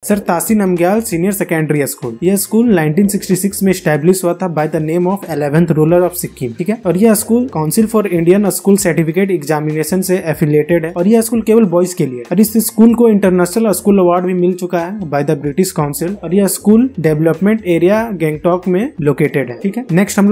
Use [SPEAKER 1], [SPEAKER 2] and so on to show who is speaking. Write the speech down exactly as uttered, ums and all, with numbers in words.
[SPEAKER 1] Sir Tashi Namgyal senior secondary school, यह school nineteen sixty six में establish हुआ था by the name of eleventh ruler of Sikkim, ठीक है। और यह school council for Indian school certificate examination से एफिलिएटेड है और यह स्कूल केवल बॉयज के लिए। और इस स्कूल को इंटरनेशनल स्कूल अवार्ड भी मिल चुका है बाय द ब्रिटिश काउंसिल और यह स्कूल डेवलपमेंट एरिया गैंगटॉक में लोकेटेड है, ठीक है। नेक्स्ट हम लोग